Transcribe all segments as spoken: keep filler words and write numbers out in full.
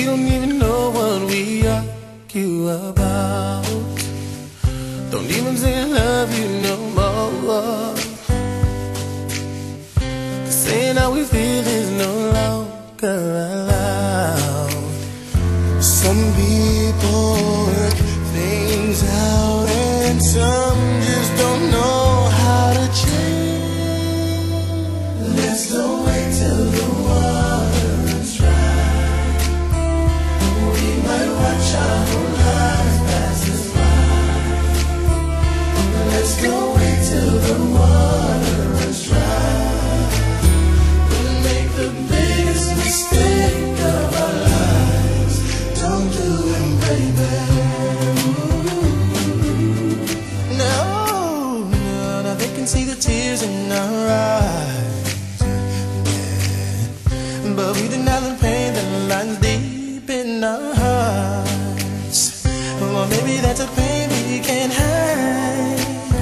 don't even know what we argue about. Don't even say I love you no more. Cause saying how we feel is no longer allowed. Some people work things out, and some just don't know how to change. Let's don't wait till the water runs dry. We might watch our whole lives pass us by. Let's don't wait till the water runs dry. We'll make the biggest mistake of our lives. Don't do it, baby. No, no, now they can see the tears in our eyes, yeah. But we deny the pain that lies deep in our hearts. Or maybe that's a pain we can't hide.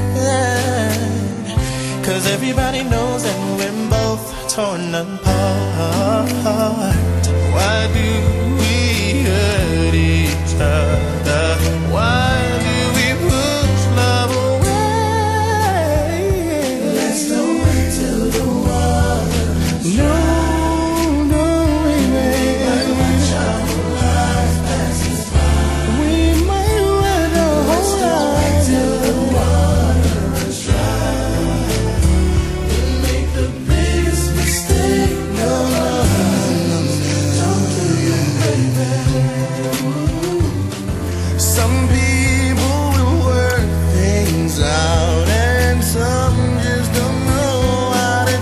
Cause everybody knows that we're both torn apart. Why do we hurt each other? Why do we push love away? Let's don't wait till the water runs dry. No, no, baby. We might watch our whole lives pass us by. We might wait a whole Let's don't wait till the water runs dry. We'll make the biggest mistake of our lives. Don't do it, baby. Some people will work things out, and some just don't know how to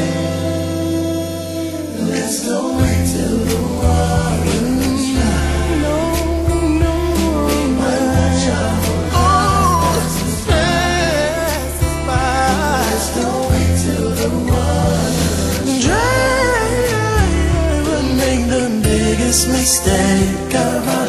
change. Let's don't wait till the water runs dry. No, no, we might watch our whole lives pass us by. Let's don't wait till the water runs dry. We'll make the biggest mistake of our